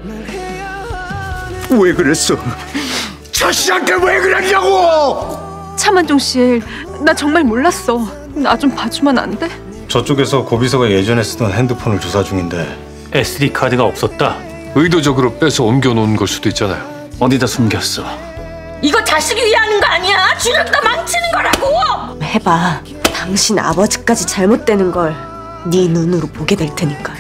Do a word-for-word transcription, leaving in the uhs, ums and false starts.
왜 그랬어? 자식한테 왜 그랬냐고! 차만종 씨, 나 정말 몰랐어. 나 좀 봐주면 안 돼? 저쪽에서 고비서가 예전에 쓰던 핸드폰을 조사 중인데 에스디 카드가 없었다. 의도적으로 빼서 옮겨놓은 걸 수도 있잖아요. 어디다 숨겼어? 이거 자식이 위해 하는 거 아니야? 주력다 망치는 거라고! 해봐. 당신 아버지까지 잘못되는 걸 네 눈으로 보게 될 테니까.